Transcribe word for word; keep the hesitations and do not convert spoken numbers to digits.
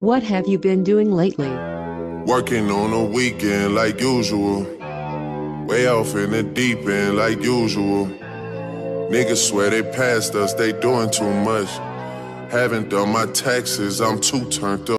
What have you been doing lately? Working on a weekend like usual. Way off in the deep end like usual. Niggas swear they passed us, they doing too much. Haven't done my taxes, I'm too turned up.